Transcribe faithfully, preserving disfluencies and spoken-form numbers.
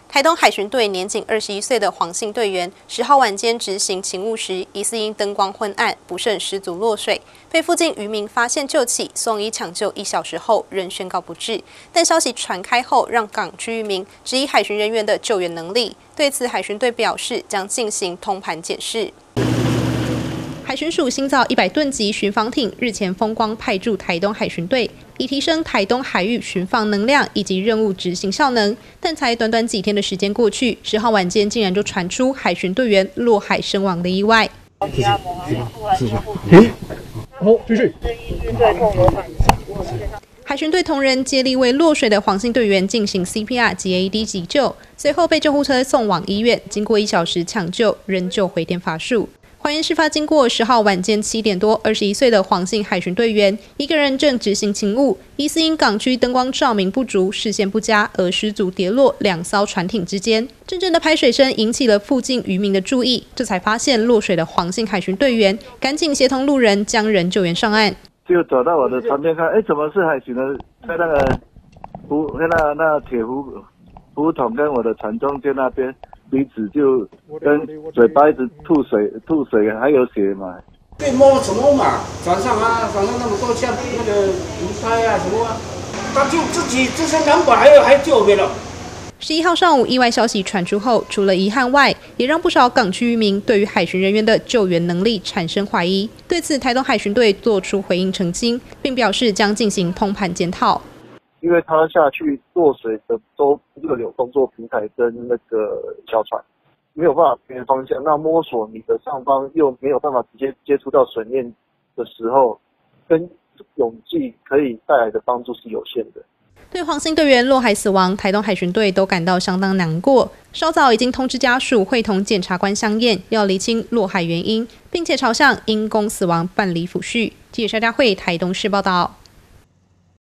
台东海巡队年仅二十一岁的黄姓队员，十号晚间执行勤务时，疑似因灯光昏暗，不慎失足落水，被附近渔民发现救起，送医抢救一小时后仍宣告不治。但消息传开后，让港区渔民质疑海巡人员的救援能力。对此，海巡队表示将进行通盘检视。海巡署新造一百吨级巡防艇日前风光派驻台东海巡队，以提升台东海域巡防能量以及任务执行效能。但才短短几天的时间过去，十号晚间竟然就传出海巡队员落海身亡的意外。 谢谢，谢谢。 好，继续。 海巡队同仁接力为落水的黄姓队员进行 C P R 及 A E D 急救，随后被救护车送往医院，经过一小时抢救，仍救回天乏术。还原事发经过，十号晚间七点多，二十一岁的黄姓海巡队员一个人正执行勤务，疑似因港区灯光照明不足、视线不佳而失足跌落两艘船艇之间。阵阵的拍水声引起了附近渔民的注意，这才发现落水的黄姓海巡队员，赶紧协同路人将人救援上岸。 就走到我的船边看，哎，怎么是海巡的？在那个湖，那那铁湖湖桶跟我的船中间那边。彼此就跟嘴巴一直吐水，吐水还有血嘛。 对，摸什么嘛？船上啊，船上那么多像那个鱼胎啊什么啊，他就自己自身难保，还有还救没了。 十一号上午，意外消息传出后，除了遗憾外，也让不少港区渔民对于海巡人员的救援能力产生怀疑。对此，台东海巡队做出回应澄清，并表示将进行通盘检讨。 因为他下去落水的都热有动作平台跟那个小船，没有办法平衡方向，那摸索你的上方又没有办法直接接触到水面的时候，跟泳技可以带来的帮助是有限的。 对黄姓队员落海死亡，台东海巡队都感到相当难过，稍早已经通知家属会同检察官相验，要厘清落海原因，并且朝向因公死亡办理抚恤。记者沙佳慧台东市报道。